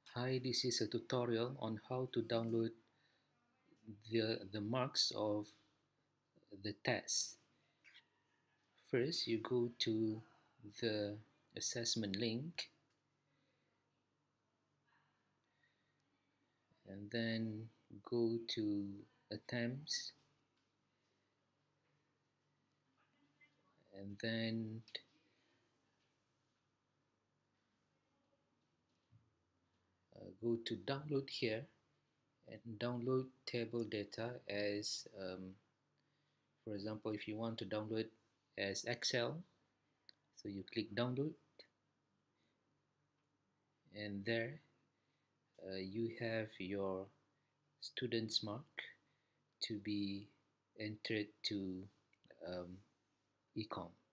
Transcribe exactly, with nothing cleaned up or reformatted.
Hi, this is a tutorial on how to download the, the marks of the test. First, you go to the assessment link and then go to attempts and then uh, go to download here and download table data as um, for example, if you want to download as Excel, so you click download and there uh, you have your student's mark to be entered to um, ecom.